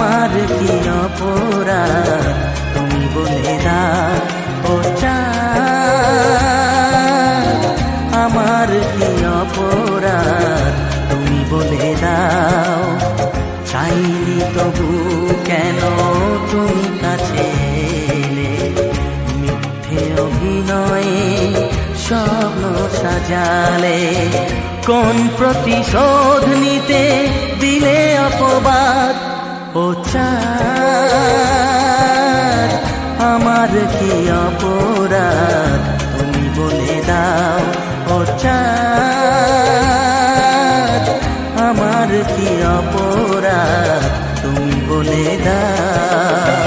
আমার কি অপরাধ তুমি বলে দাও ও চাঁদ, আমার কি অপরাধ তুমি বলে দাও। চাইনি তবু কেন তুমি কাছে এলে, মিথ্যে অভিনয়ে স্বপ্ন সাজালে। কোন প্রতিশোধ নিতে দিলে অপবাদ ও চাঁদ, আমার কি অপরাধ তুমি বলে দাও ও চাঁদ, আমার কি অপরাধ তুমি বলে দাও।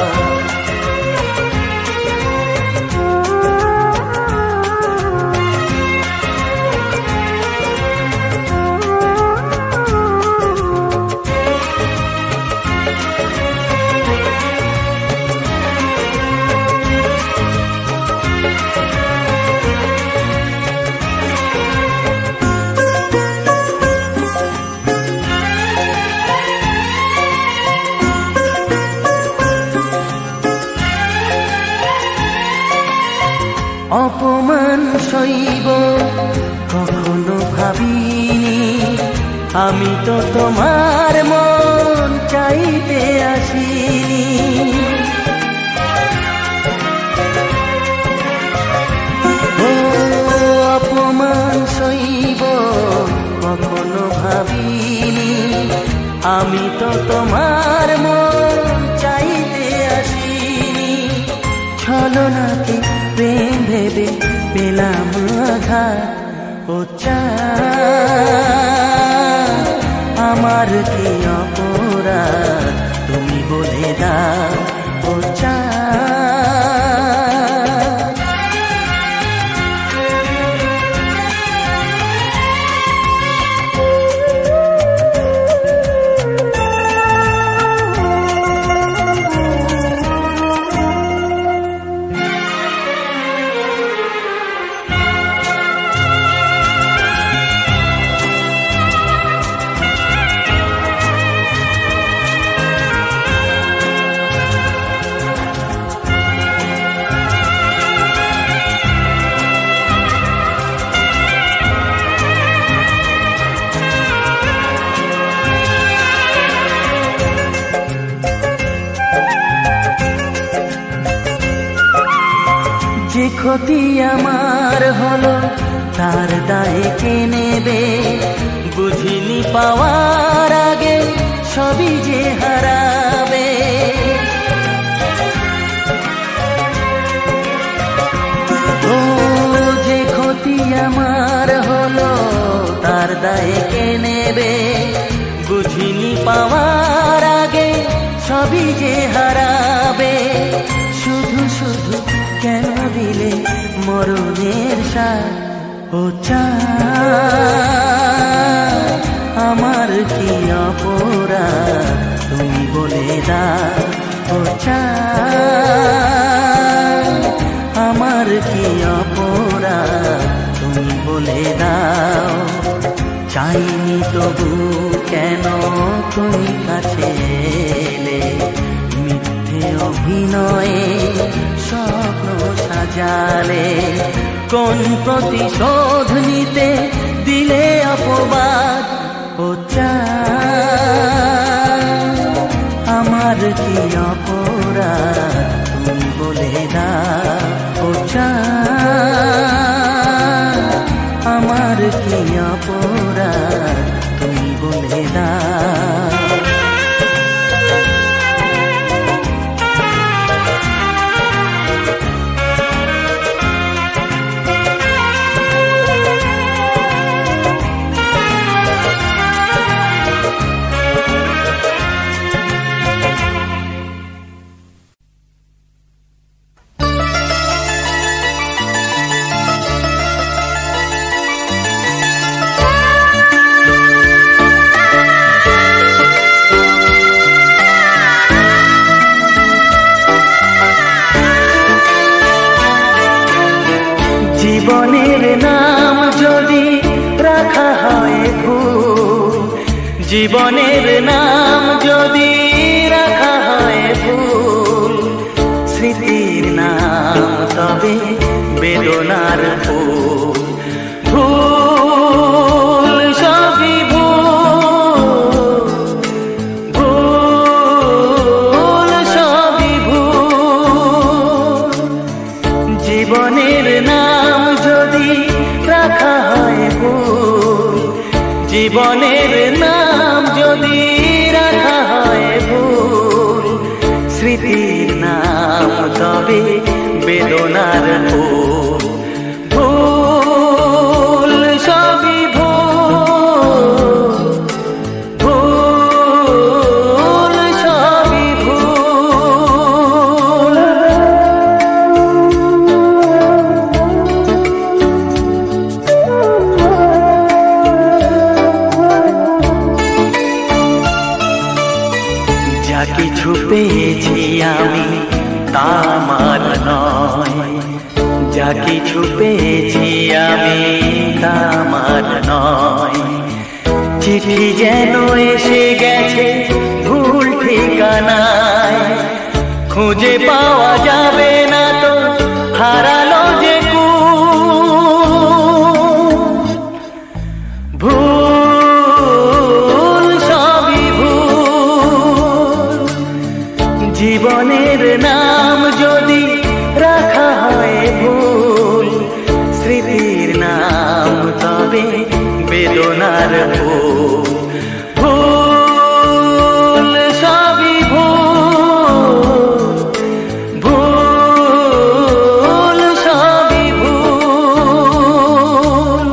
অপমান সইব কখনো ভাবিনি, আমি তো তোমার মন চাইতে আসিনি। ও অপমান সইব কখনো ভাবিনি, আমি তো তোমার মন চাইতে আসিনি। ছলনাকে প্রেম ভেবে পেলাম আঘাত ও চাঁদ, আমার কি অপরাধ তুমি বলে দাও ও চাঁদ। যে ক্ষতি আমার হলো তার দায়ে কে নেবে, বুঝিনি পাওয়ার আগে সবই যে হারাবে। ও যে ক্ষতি আমার হলো তার দায়ে কে নেবে, বুঝিনি পাওয়ার আগে সবই যে হারাবে। শুধু শুধু কেন দিলে মরণের সাথ ও চাঁদ, আমার কি অপরাধ তুমি বলে দাও ও চাঁদ, আমার কি অপরাধ তুমি বলে দাও। চাইনি তবু কেন তুমি কাছে এলে, মিথ্যে অভিনয়ে স্বপ্ন সাজালে। কোন প্রতিশোধ নিতে দিলে অপবাদ ও চাঁদ, আমার কি অপরাধ তুমি বলে দাও ও চাঁদ, আমার কি অপরাধ তুমি বলে দাও। জীবনের নাম যদি রাখা হয় ভুল, জীবনের নাম যদি রাখা জীবনের নাম যদি রাখা হয় ভুল, স্মৃতির নাম তবে বেদনার ফুল। ভুল সবই ভুল, ভুল সবই ভুল। যা কিছু পেয়েছি আমি তা আমার নয়, যা কিছু পেয়েছি আমি তা আমার নয়। চিঠি যেন এসে গেছে ভুল ঠিকানায়, খুঁজে পাওয়া যাবে না তো হারালো যে ভুল সবই ভুল। জীবনের নাম যদি রাখা হয় ভুল, স্মৃতির নাম তবে বেদনার ফুল। ভুল সবই ভুল, ভুল সবই ভুল।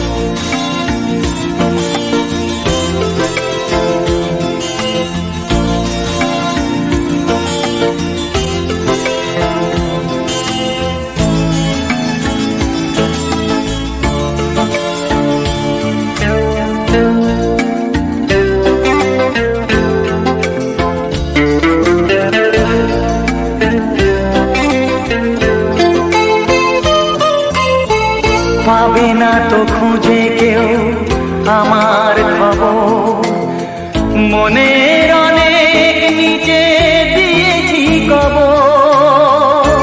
পাবে না তো খুঁজে কেউ আমার খবর, মনের অনেক নিচে দিয়েছি কবর।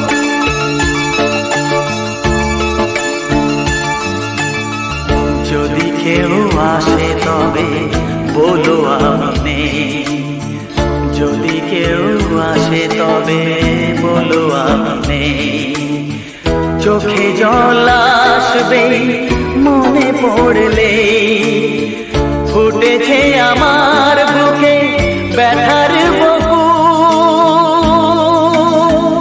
যদি কেউ আসে তবে বলো আমি নেই, যদি কেউ আসে তবে বলো আমি নেই। চোখে জল আসবে মনে পড়লে, ফুটেছে আমার বুকে ব্যথার বকুল।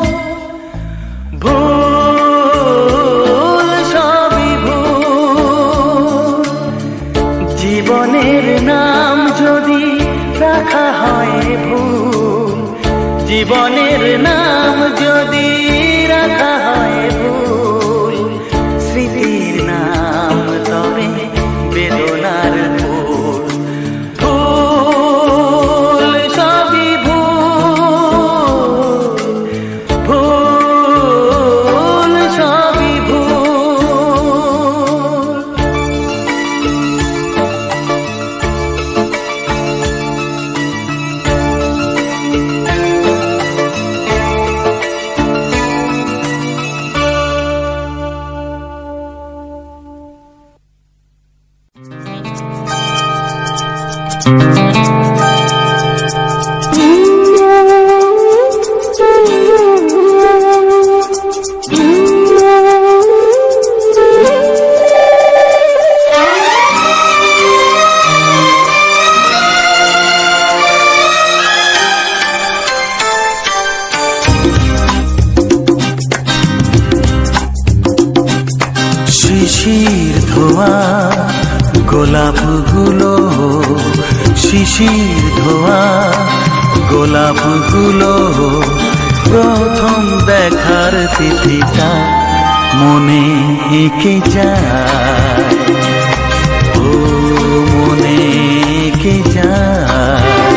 ভুল সবই ভুল। জীবনের নাম যদি রাখা হয় ভুল, জীবনের নাম যদি রাখা হয় ভুল, স্মৃতির নাম তবে বেদনার ফুল। ভুল সবই ভুল, ভুল সবই ভুল। শিশির ধোয়া গোলাপগুলো, শিশির ধোয়া গোলাপগুলো, প্রথম দেখার তিথিটা মনে এঁকে যায়, ও মনে এঁকে যায়।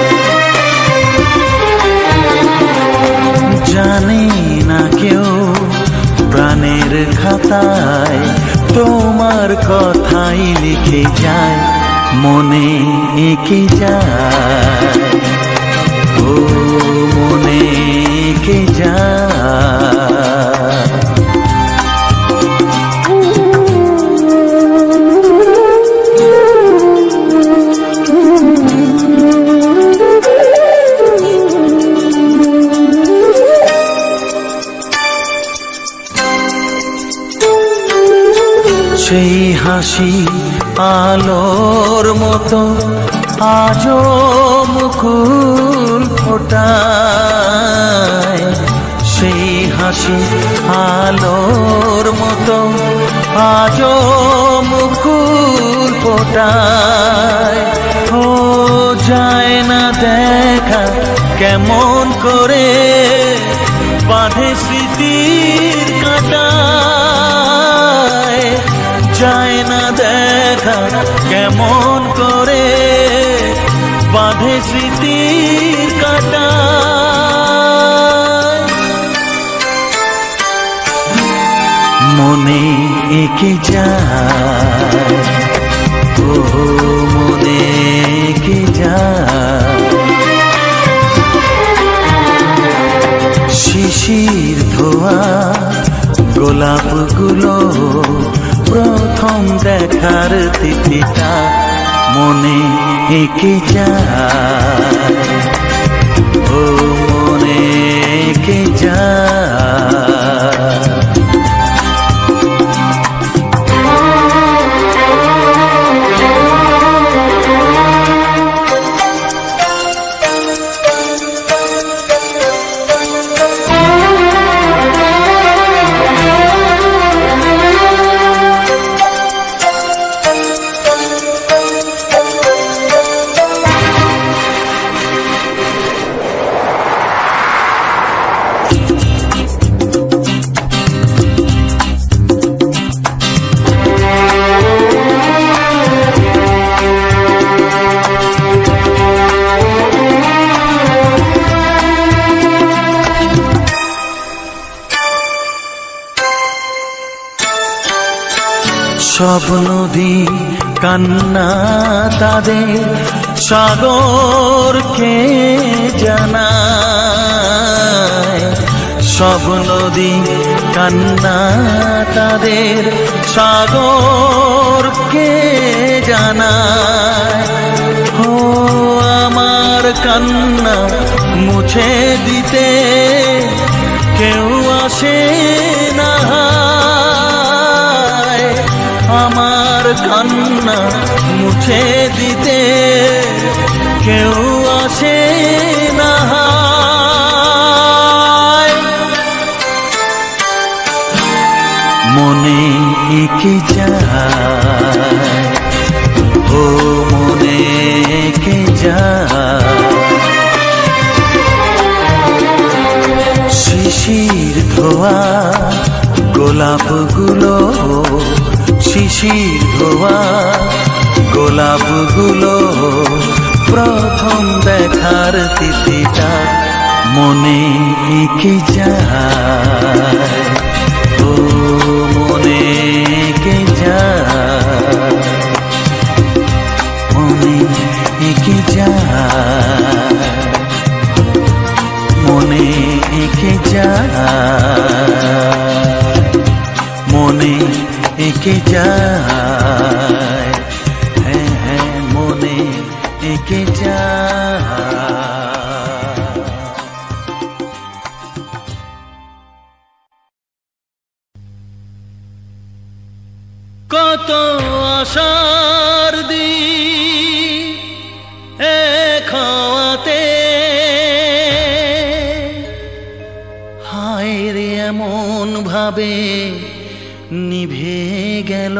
জানে না কেউ প্রাণের খাতায় তোমার কথাই লিখে যায়, মনে এঁকে যায়, ও মনে এঁকে যায়। সেই হাসি আলোর মতো আজও মুকুল ফোটায়, সেই হাসি আলোর মতো আজও মুকুল ফোটায়। ও যায় না দেখা কেমন করে বাঁধে স্মৃতির কাঁটায়, যায় না দেখা কেমন করে বাঁধে স্মৃতির কাঁটায়। মনে এঁকে যায়, ও মনে এঁকে যায়, শিশির ধোয়া গোলাপগুলো প্রথম দেখার তিথিটা মনে এঁকে যায়, ও মনে এঁকে যায়। সব নদী কান্না তাদের সাগরকে জানায়, সব নদী কান্না তাদের সাগরকে জানায়। ও আমার কান্না মুছে দিতে কেউ আসে না, আমার কান্না মুছে দিতে কেউ আসে না। মনে এঁকে যায়, ও মনে এঁকে যায়, শিশির ধোয়া গোলাপগুলো, শিশির ধোয়া গোলাপগুলো প্রথম দেখার তিথিটা মনে এঁকে যায়, ও মনে এঁকে যায়, মনে এঁকে যায়, মনে এঁকে যায়, মনে এঁকে যায়, হ্যাঁ হ্যাঁ মনে এঁকে যায়। কত আশার দিন এক হওয়াতে, হায় রে এমন ভাবে নিভে গেল,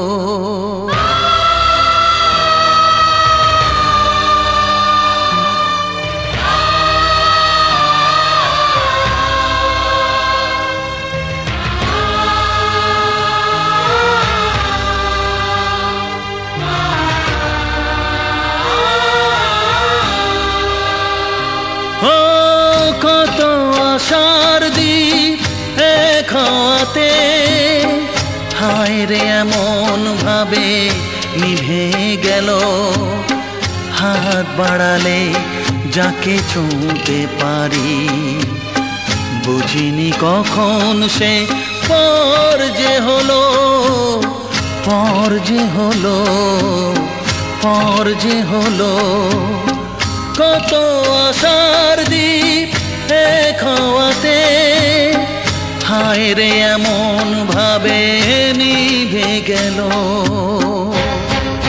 ও কত আশার দিন এক হওয়াতে, হায় রে এমন ভাবে নিভে গেল। হাত বাড়ালে যাকে ছুঁতে পারি, বুঝিনি কখন সে পর যে হলো, পর যে হলো, পর যে হলো। কত আশার দ্বীপ এক হওয়াতে, হায় রে এমন ভাবে নিভে গেল।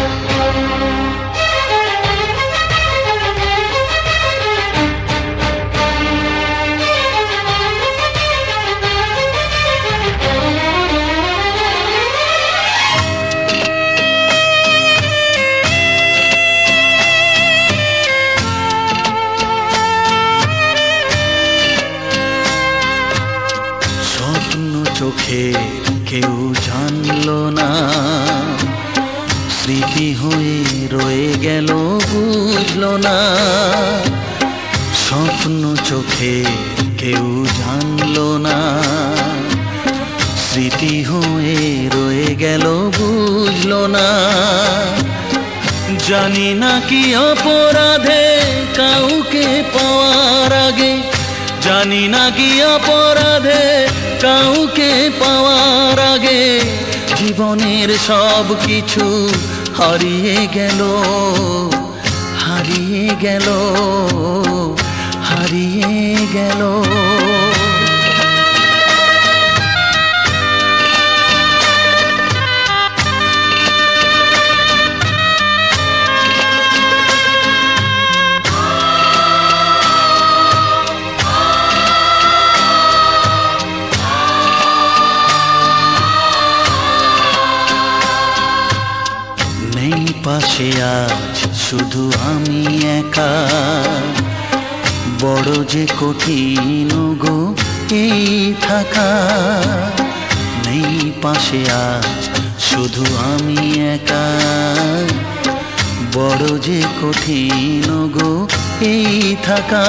চোখে কেউ জানলো না, স্মৃতি হয়ে রয়ে গেল বুঝলো না। স্বপ্ন চোখে কেউ জানলো না, স্মৃতি হয়ে রয়ে গেল বুঝলো না। জানি না কি অপরাধে কাউকে পাওয়ার আগে, জানি না কি অপরাধে কাউকে পাওয়ার আগে জীবনের সব কিছু হারিয়ে গেল, হারিয়ে গেল, হারিয়ে গেল। পাশে আজ শুধু আমি একা, বড় যে কঠিন গো এই থাকা। নেই পাশে আজ শুধু আমি একা, বড় যে কঠিন গো এই থাকা।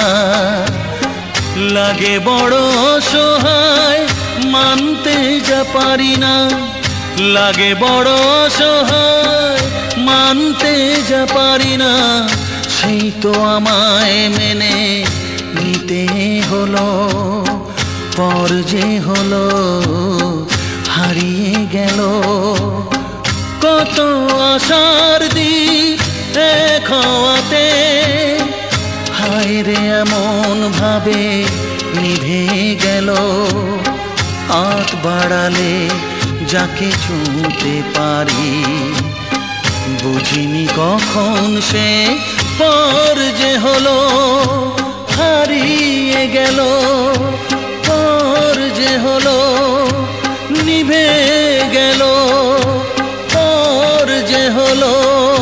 লাগে বড় অসহায় মানতে যা পারি না, লাগে বড় অসহায় মানতে যা পারি না। সেই তো আমায় মেনে নিতে হলো, পর যে হলো হারিয়ে গেল। কত আশার দিন এক হওয়াতে হায় রে এমন ভাবে নিভে গেল। হাত বাড়ালে যাকে ছুঁতে পারি, বুঝিনি কখন সে পর যে হলো হারিয়ে গেল। পর যে হলো নিভে গেল, পর যে হলো।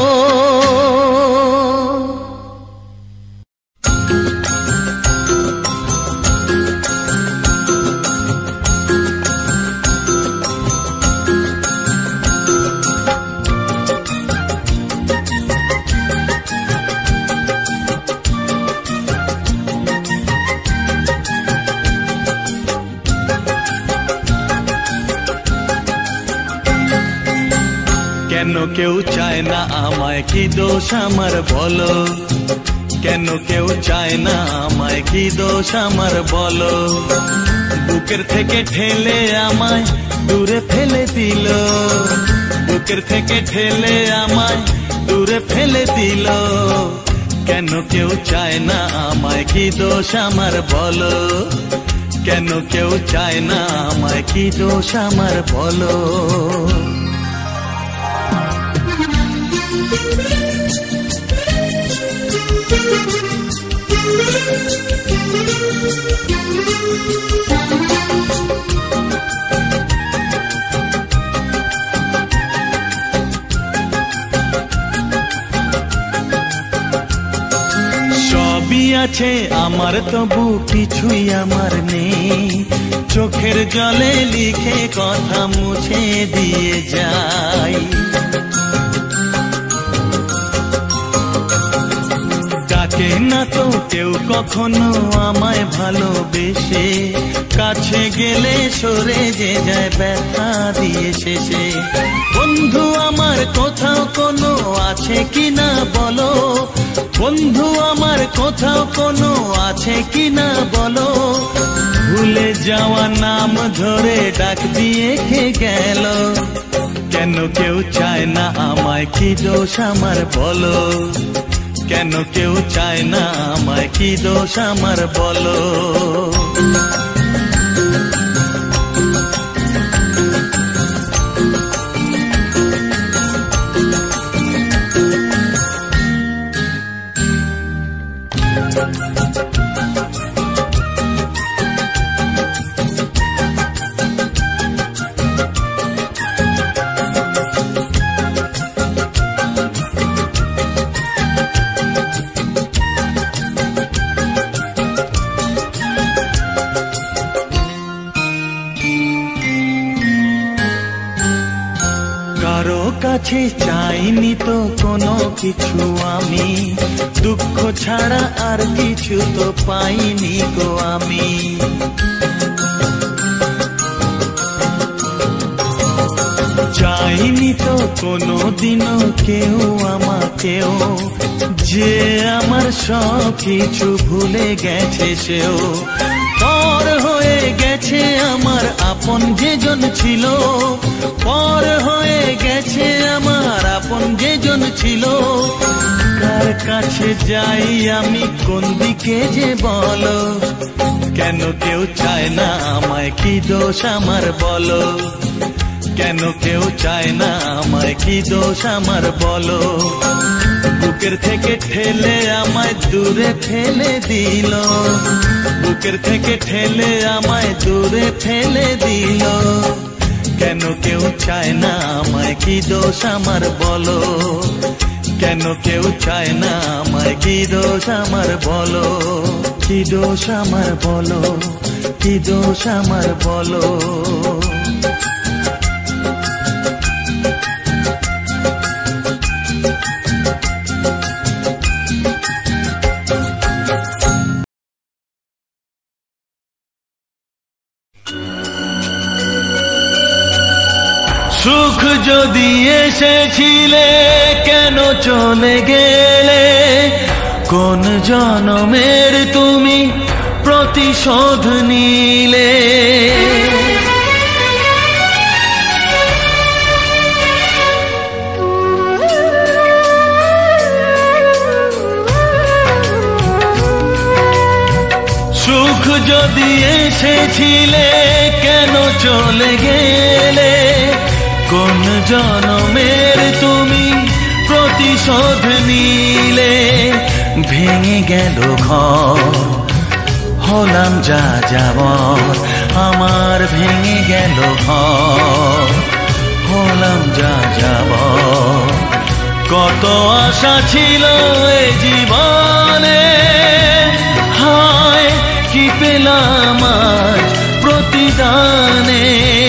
কেন কেউ চায় না আমায়, কি দোষ আমার বলো? কেন কেউ চায় না আমায়, কি দোষ আমার বলো? বুকের থেকে ঠেলে আমায় দূরে ফেলে দিল, বুকের থেকে ঠেলে আমায় দূরে ফেলে দিল। কেন কেউ চায় না আমায়, কি দোষ আমার বলো? কেন কেউ চায় না আমায়, কি দোষ আমার বলো? সবই আছে আমার, তবু কিছুই আমার নেই। চোখের জলে লিখে কথা মুছে দিয়ে যাই। ডাকে না তো কেউ কখনো আমায় ভালোবেসে, কাছে গেলে সরে যে যায় ব্যথা দিয়ে শেষে। বন্ধু আমার কোথাও কোনো আছে কিনা বলো, বন্ধু আমার কোথাও কোনো আছে কিনা বলো? ভুলে যাওয়া নাম ধরে ডাক দিয়ে কে গেল। কেন কেউ চায় না আমায়, কি দোষ আমার বলো? কেন কেউ চায় না আমায়, কি দোষ আমার বলো? কাছে চাইনি তো কোনো কিছু আমি, দুঃখ ছাড়া আর কিছু তো পাইনি গো আমি। চাইনি তো কোনো দিনও কেউ আমাকেও, যে আমার সব কিছু ভুলে গেছে সেও। পর হয়ে গেছে আমার আপন যেজন ছিল, পর হয়ে গেছে আমার আপন যেজন ছিল। কার কাছে যাই আমি, কোন দিকে যে বলো, কেন কেউ চায় না আমায়, কি দোষ আমার বলো, কেন কেউ চায় না আমায়, কি দোষ আমার বলো। বুকের থেকে ঠেলে আমায় দূরে ফেলে দিল, বুকের থেকে ঠেলে আমায় দূরে ফেলে দিল। কেন কেউ চায় না আমায়, কি দোষ আমার বলো, কেন কেউ চায় না আমায়, কি দোষ আমার বলো, কি দোষ আমার বলো, কি দোষ আমার বলো। সুখ যদি এসেছিলে কেন চলে গেলে, কোন জনমের তুমি প্রতিশোধ নিলে। সুখ যদি এসেছিলে কেন চলে গেলে, কোন জনমের তুমি প্রতিশোধ নিলে। ভেঙে গেল ঘর, হলাম যা যাবর, আমার ভেঙে গেল ঘর, হলাম যা যাবর। কত আশা ছিল এ জীবনে, হায় কি পেলাম আজ প্রতিদানে।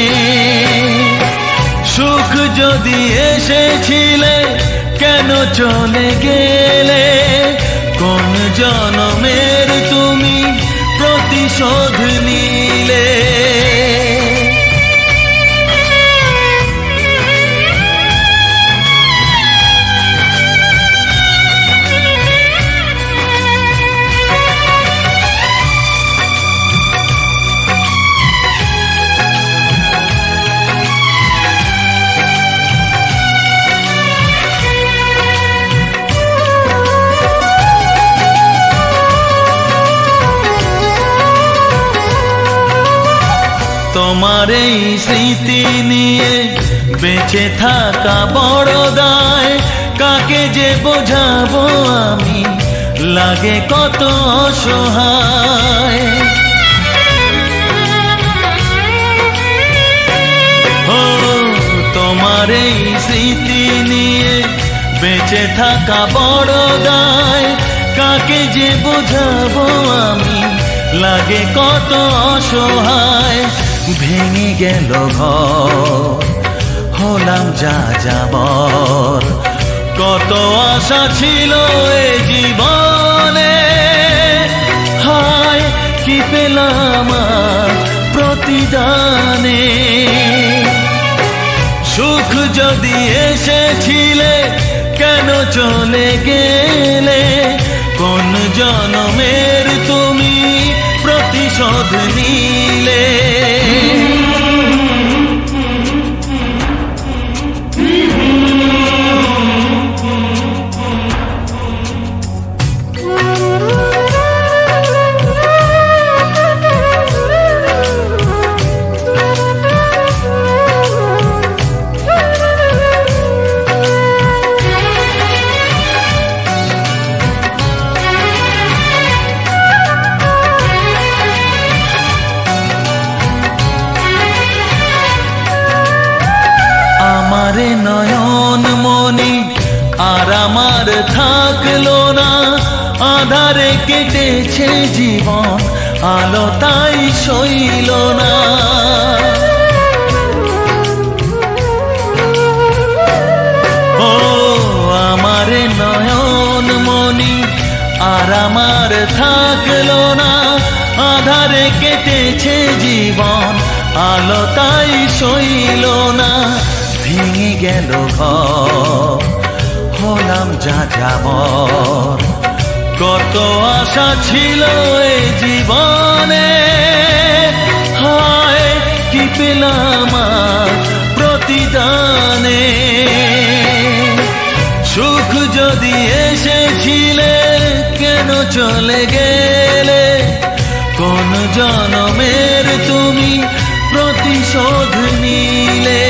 সুখ যদি এসেছিলে কেন চলে গেলে, কোন জনমের তুমি প্রতিশোধ নিলে। তোমার এই স্মৃতি নিয়ে বেঁচে থাকা বড় দায়, কাকে যে বোঝাবো আমি, লাগে কত অসহায়। ও তোমার এই স্মৃতি নিয়ে বেঁচে থাকা বড় দায়, কাকে যে বোঝাবো আমি, লাগে কত অসহায়। ভেঙে গেল ঘর, হলাম যা যাবর, কত আশা ছিল এ জীবনে, হায় কি পেলাম প্রতিদানে। সুখ যদি এসেছিলে কেন চলে গেলে, কোন জনমের তুমি প্রতিশোধ নিলে। আমারে নয়ন মনি আর আমার থাকলো না, আধারে কেটেছে জীবন, আলো তাই সইল না। ও আমার থাকলো না, আধারে কেটেছে জীবন, আলো তাই সইল না, ভেঙে গেল ঘর, হলাম যাযাবর। কত আশা ছিল এই জীবনে, হায় কি পেলাম আজ প্রতিদানে। সুখ যদি এসেছিলে কেন চলে গেলে, কোন জনমের তুমি প্রতিশোধ নিলে।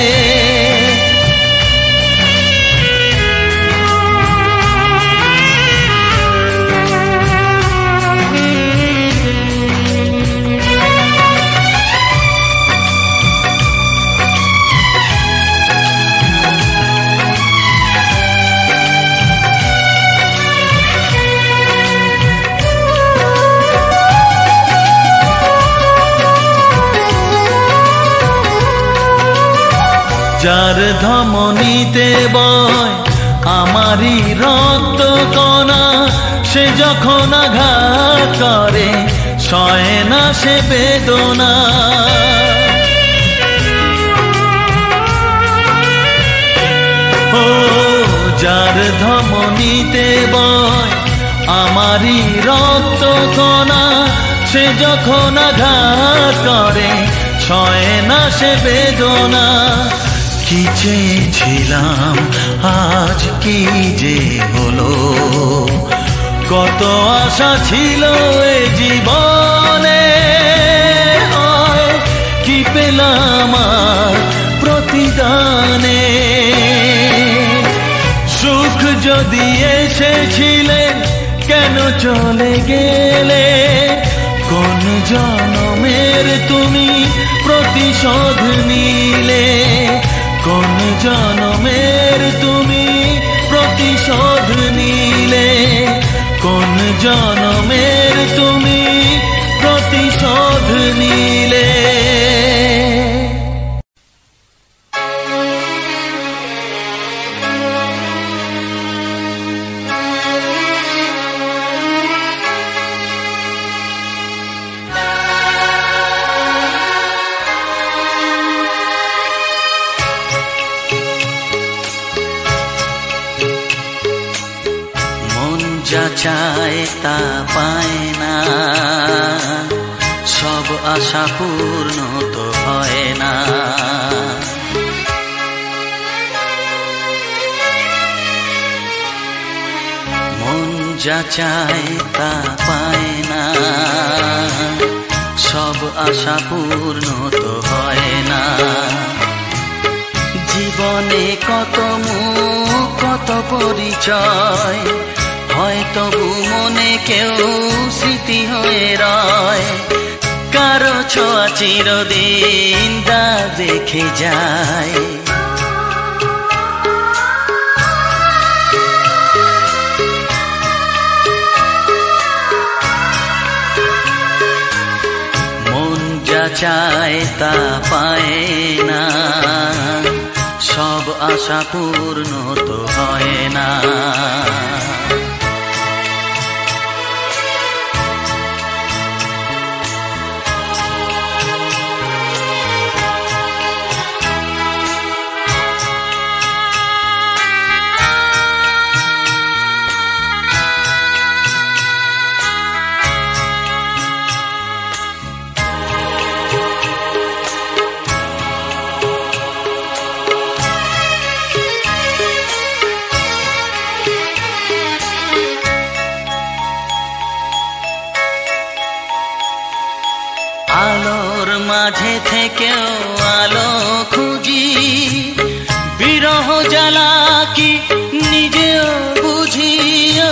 যার ধমনীতে বয় আমারই রক্ত কণা, সে যখন আঘাত করে সয় না সে বেদনা। ও যার ধমনীতে বয় আমারই রক্ত কণা, সে যখন আঘাত করে সয় না সে বেদনা। কি চেয়েছিলাম আজ কি যে হলো, কত আশা ছিল এ জীবনে, কি পেলাম আর প্রতিদানে। সুখ যদি এসেছিলে কেন চলে গেলে, কোন জনমের তুমি প্রতিশোধ নিলে, কোন জনমের তুমি প্রতিশোধ নিলে, কোন জনমের তুমি প্রতিশোধ নিলে। চায় তা পায় না, সব আশা পূর্ণ তো হয় না। মন যা চায় তা পায় না, সব আশা পূর্ণ তো হয় না। জীবনে কত মুখ কত পরিচয়, হয়তো মনে কেউ স্মৃতি হয়ে রয়, কারো ছোঁয়া চিরদিন দাগ রেখে যায়। মন যা চায় তা পায় না, সব আশা পূর্ণ তো হয় না। আলোর মাঝে থেকেও আলো খুঁজি, বিরহ জ্বালা কি নিজেও বুঝিও।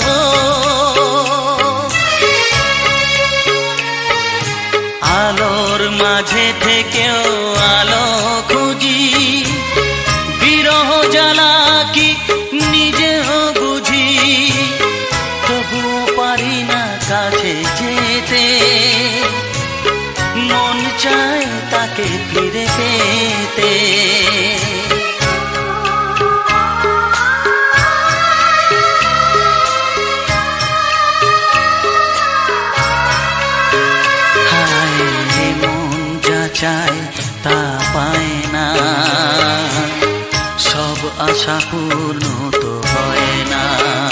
আলোর মাঝে থেকেও আলো খুঁজি, বিরহ জ্বালা কি নিজেও বুঝি। তবুও পারি না কাছে যেতে, মন চায় তাকে ফিরে পেতে। চায় তা পায় না, সব আশা পূর্ণ তো হয় না।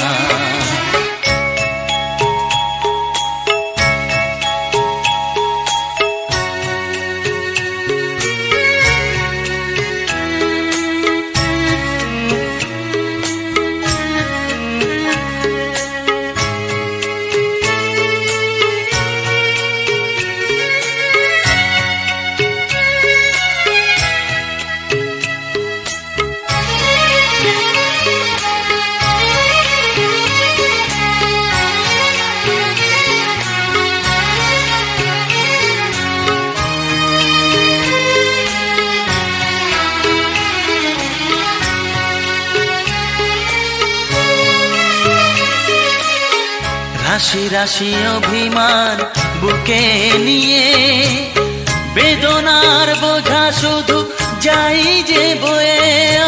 রাশি রাশি অভিমান বুকে নিয়ে বেদনার বোঝা শুধু যাই যে বয়ে,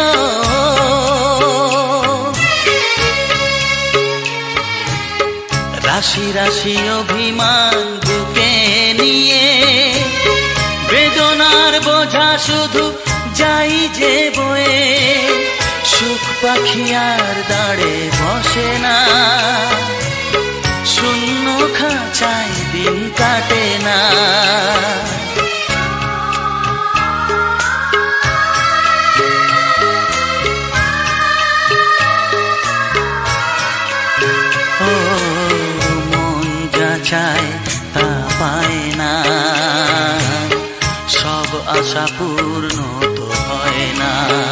রাশি রাশি অভিমান বুকে নিয়ে বেদনার বোঝা শুধু যাই যে বয়ে, সুখ পাখি আর দাঁড়ে বসে না, শূন্য খাঁচায় দিন কাটে না। ও মন যা চায় তা পায় না, সব আশা পূর্ণ তো হয় না।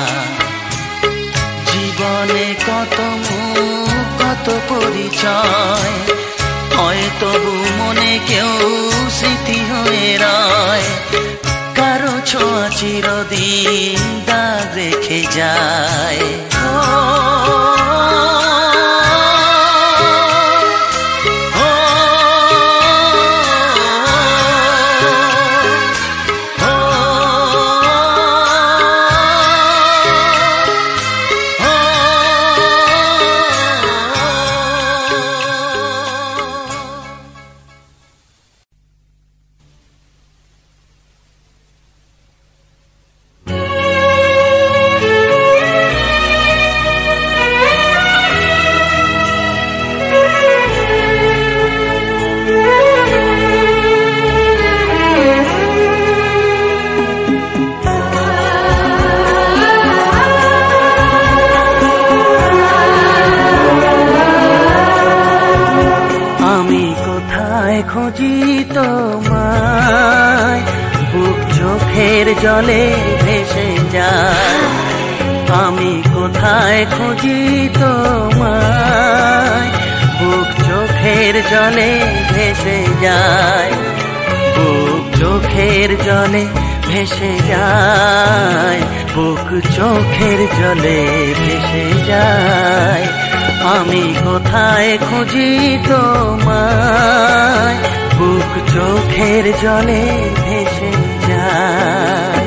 জীবনে কত মুখ কত পরিচয় হয়, তবু মনে কেউ স্মৃতি হয়ে রয়, কারো ছোঁয়া চিরদিন দাগ রেখে যায়। খুঁজি তোমায়, বুক চোখের জলে ভেসে যায়। আমি কোথায় খুঁজি তোমায়, বুক চোখের জলে ভেসে যায়, বুক চোখের জলে ভেসে যায়, বুক চোখের জলে ভেসে যায়। আমি কোথায় খুঁজি তোমায়, বুক চোখের জলে ভেসে যায়।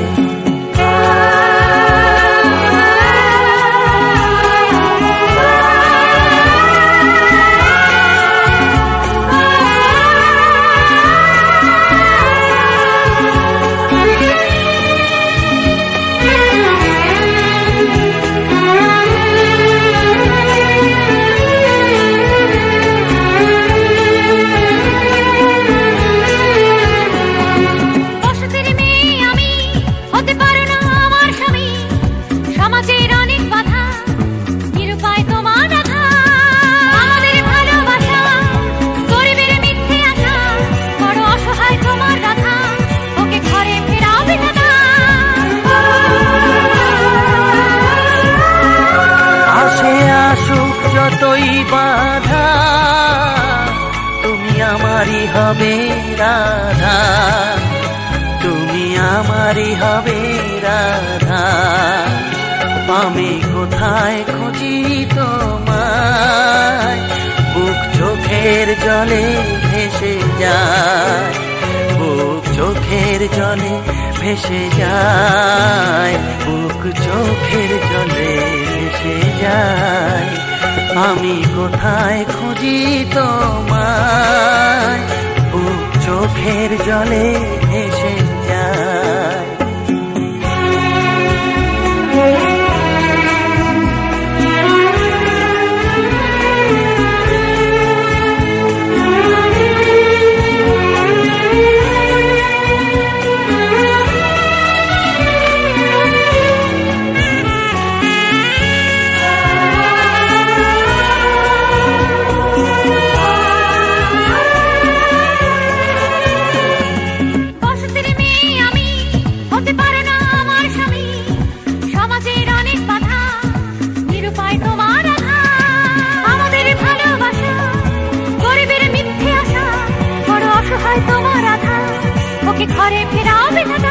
যতই বাধা তুমি আমারই হবে রাধা, তুমি আমারই হবে রাধা। আমি কোথায় খুঁজি তোমায়, বুক চোখের জলে ভেসে যায়, বুক চোখের জলে ভেসে যায়, বুক চোখের জলে ভেসে যায়। আমি কোথায় খুঁজি তোমায়, বুক চোখের জলে ভেসে যায়। হয় তোমার আধা, ওকে ঘরে ফেরাবে না।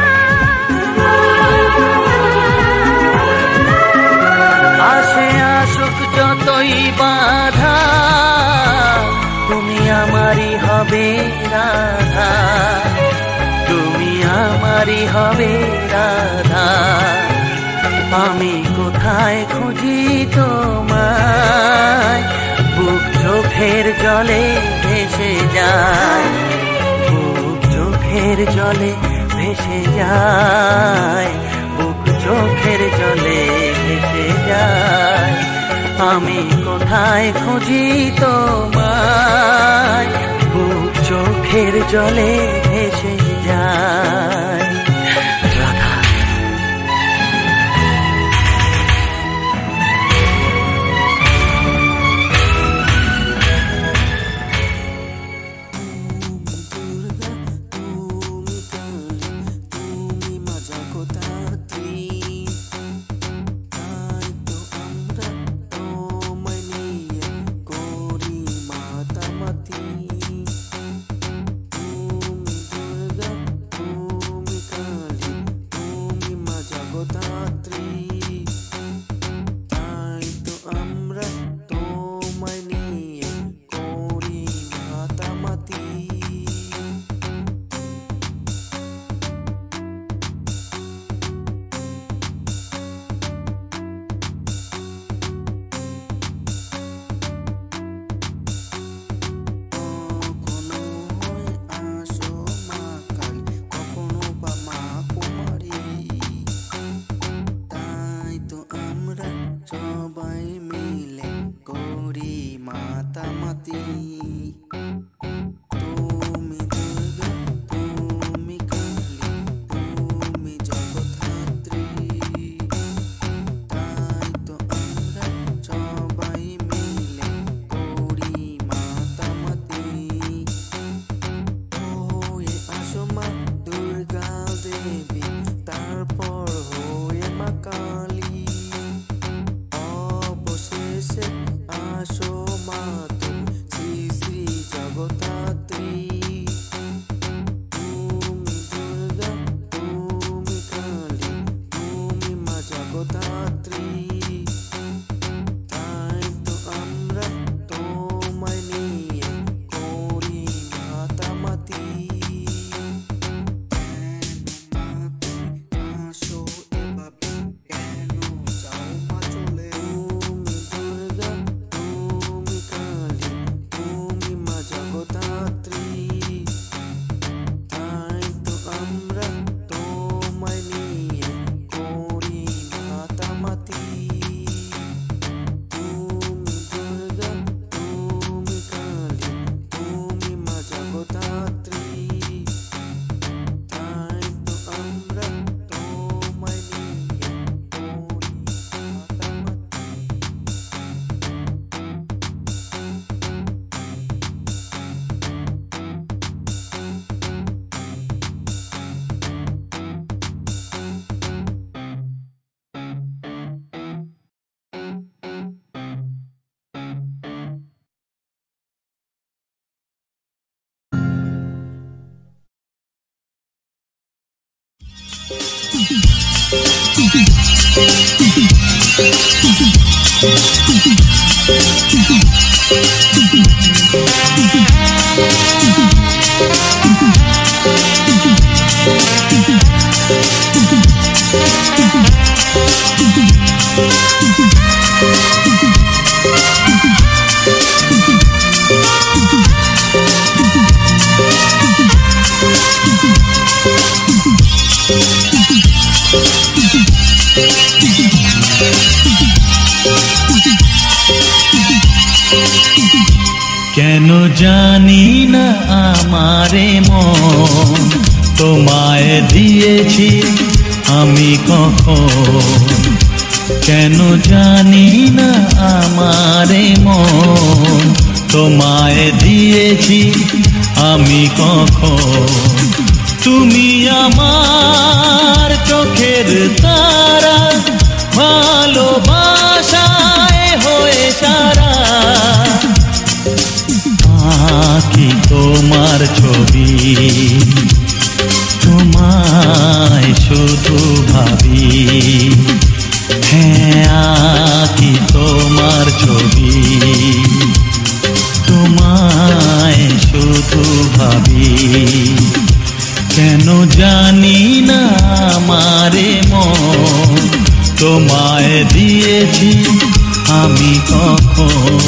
আসে আসুক যতই বাধা, তুমি আমারই হবে রাধা, তুমি আমারই হবে রাধা। আমি কোথায় খুঁজি তোমায়, বুক চোখের জলে ভেসে যায়, বুক চোখের জলে ভেসে যায়, বুক চোখের জলে ভেসে যায়। আমি কোথায় খুঁজি তোমায়, বুক চোখের জলে ভেসে যায়। রাধা কেন জানি না আমারে মন তোমায় দিয়েছি আমি কখন, কেন জানি না আমারে মন তোমায় দিয়েছি আমি কখন। তুমি আমার চোখের তারা, ভালোবাসায় হয়ে সারা, আঁকি তোমার ছবি তোমায় শুধু ভাবি। হ্যাঁ, আঁকি তোমার ছবি, তোমায় শুধু ভাবি। কেন জানি না আমারে মন তোমায় দিয়েছি আমি কখন।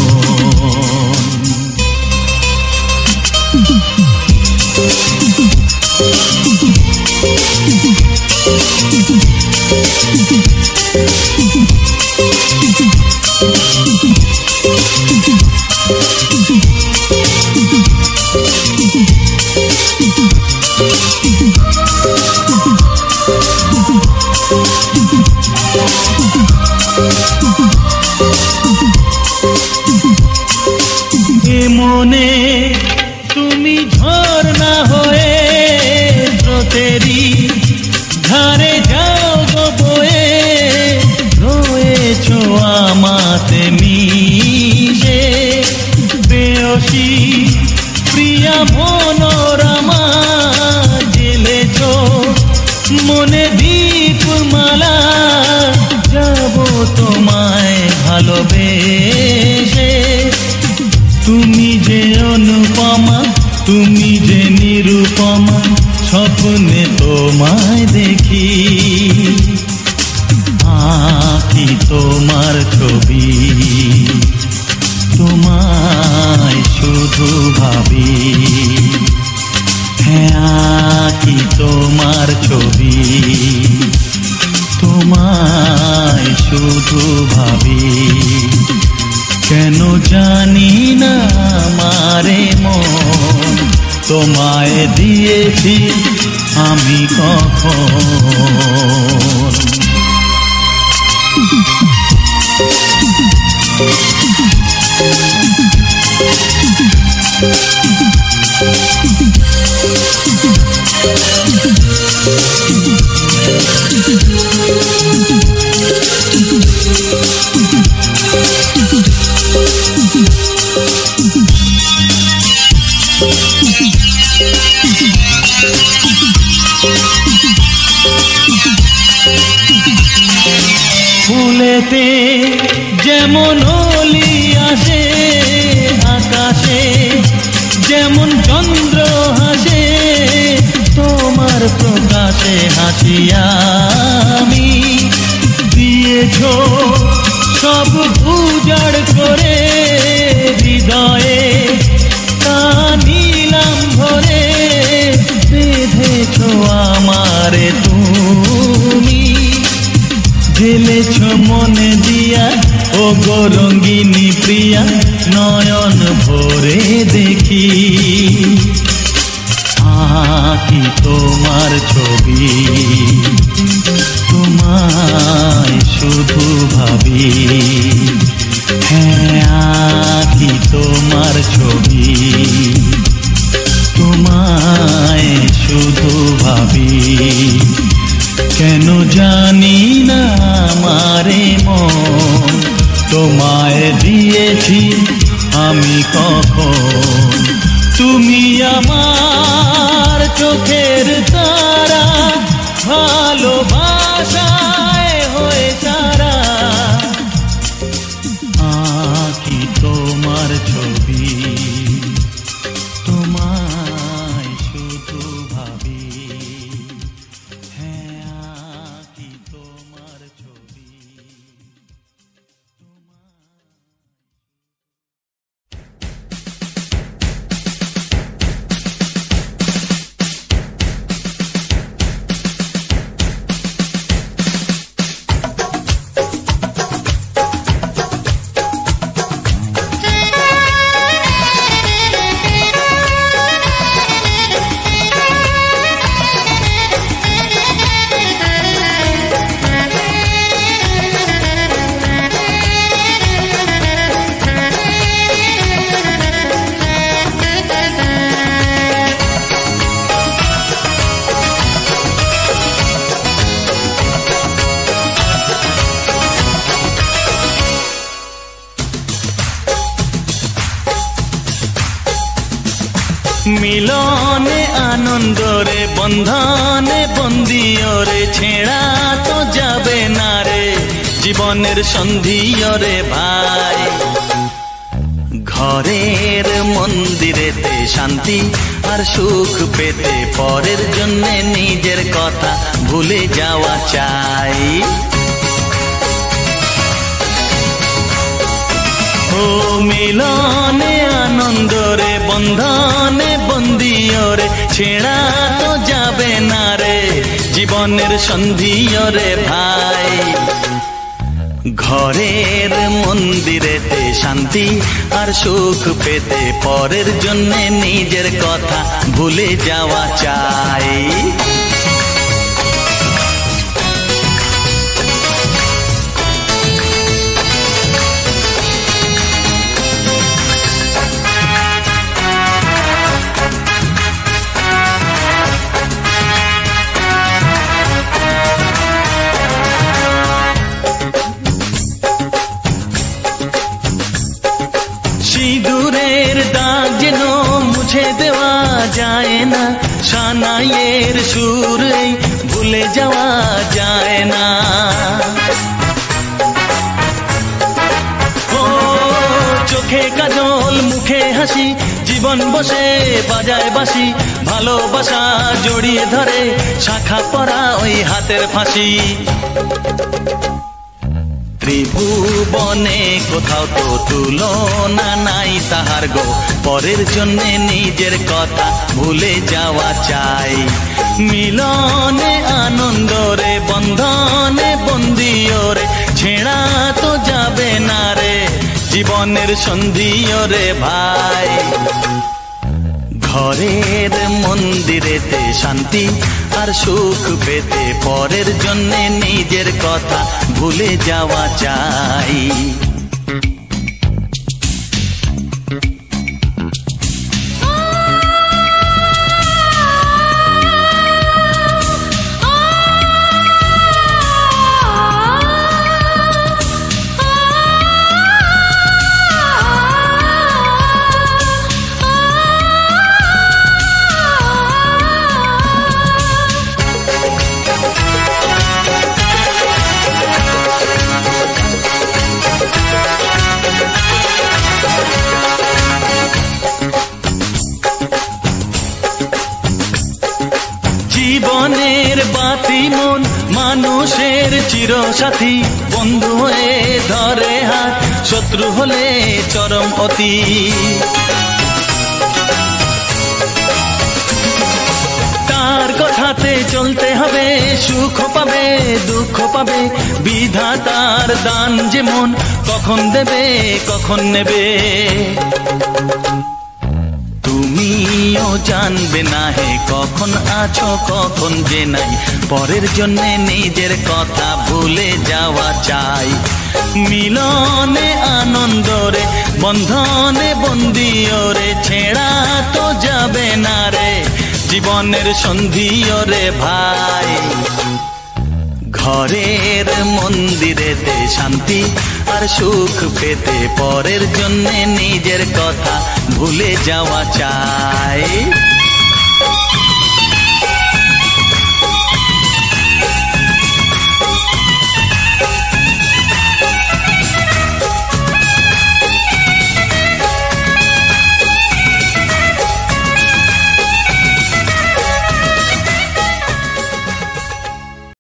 মনে তুমি ঝর্ণা হয়ে স্রোতেরই ধারে যাও গো বয়ে, রয়েছো আমাতে মিশে প্রেয়সী প্রিয়া মনোরমা। জেলেছো মনে দীপমালা, যাব তোমায় ভালোবেসে। তুমি যে অনুপমা, তুমি যে নিরুপমা, স্বপ্নে তোমায় দেখি। আঁকি তোমার ছবি, তোমায় শুধু ভাবি। হ্যাঁ, আঁকি তোমার ছবি, তোমায় শুধু ভাবি। কেন জানি না আমারে মন তোমায় দিয়েছি আমি কখন। ফুলেতে যেমন অলি আসে, আকাশে যেমন চন্দ্র হাসে, তোমার প্রকাশে হাসি আমি। দিয়েছো সব উজাড় করে, হৃদয়ে তা নিলাম ভরে। বেঁধেছো আমারে তুমি, ঢেলেছ মনে দিয়া ও গো রঙ্গিনী প্রিয়া। নয়ন ভরে দেখি, আঁকি তোমার ছবি, তোমায় শুধু ভাবি। হ্যাঁ, আঁকি তোমার ছবি, তোমায় শুধু ভাবি। কেন জানি না আমারে মন তোমায় দিয়েছি আমি কখন। তুমি আমার চোখের তারা, ভালোবাসায় হয়ে তারা। আঁকি তোমার ছবি, তোমায় শুধু ভাবি। হ্যাঁ, আঁকি তোমার ছবি। মিলনে আনন্দ রে বন্ধনে বন্দি ওরে ছেড়া তো যাবে না রে জীবনের সন্ধি ওরে ভাই ঘরের মন্দিরেতে শান্তি আর সুখ পেতে পরের জন্য নিজের কথা ভুলে যাওয়া চাই ও মিলনে আনন্দ রে বন্ধনে বন্দি ওরে ছেড়া তো যাবে না রে জীবনের সন্ধি ওরে ভাই ঘরের মন্দিরেতে শান্তি আর সুখ পেতে পরের জন্য নিজের কথা ভুলে যাওয়া চাই সিঁদুরের দাগ যেন মুছে দেওয়া যায় না সানাইয়ের সুর এই ভুলে যাওয়া যায় না ও চোখে কাজল মুখে হাসি জীবন বসে বাজায় বাঁশি ভালোবাসা জড়িয়ে ধরে শাখা পরা ওই হাতের ফাঁসি ত্রিভুবনে কোথাও তো তুলনা নাই তাহার গো পরের জন্য নিজের কথা ভুলে যাওয়া চাই মিলনে আনন্দ রে বন্ধনে বন্দি ওরে ছেড়া তো যাবে না রে জীবনের সন্ধি ওরে ভাই ঘরের মন্দিরেতে শান্তি আর সুখ পেতে পরের জন্য নিজের কথা ভুলে যাওয়া চাই জীবনের বাতি মন মানুষের চিরসাথী বন্ধু হয়ে ধরে হাত শত্রু হলে চরম অতি তার কথাতে চলতে হবে সুখ পাবে দুঃখ পাবে বিধাতার দান যেমন কখন দেবে কখন নেবে তুমিও জানবে না হে কখন আছো কখন যে নাই পরের জন্য নিজের কথা ভুলে যাওয়া চাই মিলনে আনন্দ রে বন্ধনে বন্দি ওরে ছেড়া তো যাবে না রে জীবনের সন্ধি ওরে ভাই ঘরের মন্দিরেতে শান্তি আর সুখ পেতে পরের জন্য নিজের কথা ভুলে যাওয়া চাই